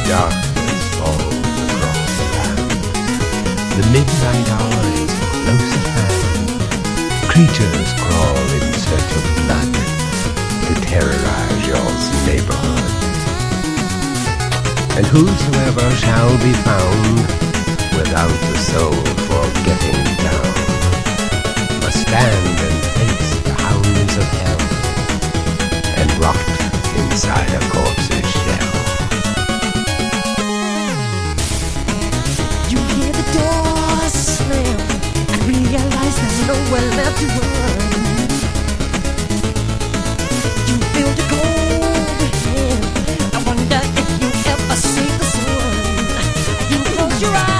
darkness falls across the land. The midnight hour is close at hand. Creatures crawl in search of blood to terrorize your neighborhood. And whosoever shall be found without the soul for getting down must stand and face the hounds of hell and rot inside a corpse's shell. You hear the door slam and realize there's nowhere left to run. You feel the cold hand. I wonder if you ever see the sun. You close your eyes.